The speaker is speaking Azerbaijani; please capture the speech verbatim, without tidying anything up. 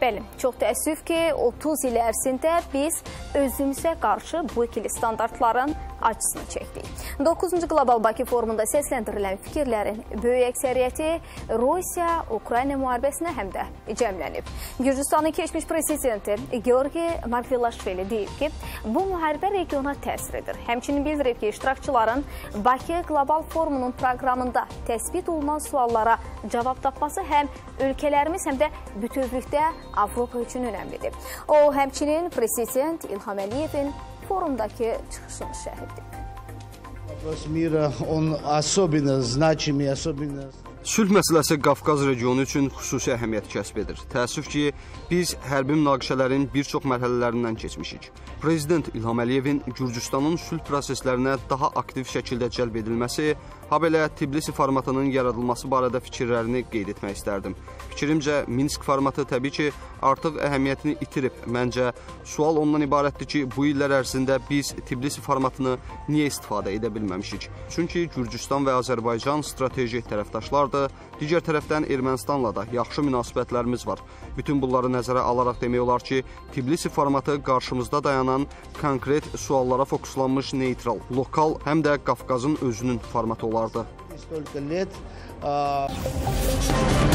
Bəli, çox təəssüf ki, otuz il ərzində biz özümüzə qarşı bu ikili standartların acısını çəkdik. doqquzuncu Qlobal Bakı forumunda səsləndirilən fikirlərin böyük əksəriyyəti Rusiya-Ukrayna müharibəsinə həm də cəmlənib. Gürcüstanın keçmiş prezidenti Georgi Margvelashvili deyib ki, bu müharibə regiona təsir edir. Həmçinin bildirib ki, iştirakçıların Bakı Qlobal Forumunun proqramında təsbit olunan suallara cavab tapması həm ölkələrimiz, həm də bütövlükdə Avropa üçün önəmlidir. O, həmçinin prezident İlham Əliyevin forumdakı çıxışını şərh edib. Sülh məsələsi Qafqaz regionu üçün xüsusi əhəmiyyət kəsb edir. Təəssüf ki, biz hərbi münaqişələrin bir çox mərhələlərindən keçmişik. Prezident İlham Əliyevin Gürcüstanın sülh proseslərinə daha aktiv şəkildə cəlb edilməsi, habelə Tbilisi formatının yaradılması barədə fikirlərini qeyd etmək istərdim. Fikrimcə, Minsk formatı təbii ki, artıq əhəmiyyətini itirib. Məncə, sual ondan ibarətdir ki, bu illər ərzində biz Tbilisi formatını niyə istifadə edə bilməmişik? Çünki Gürcüstan və Azərbaycan strateji tərəfdaşlardır. Digər tərəfdən Ermənistanla da yaxşı münasibətlərimiz var. Bütün bunları nəzərə alaraq demək olar ki, Tbilisi formatı qarşımızda dayanan konkret suallara fokuslanmış neytral, lokal, həm də Qafqazın özünün formatı olardı.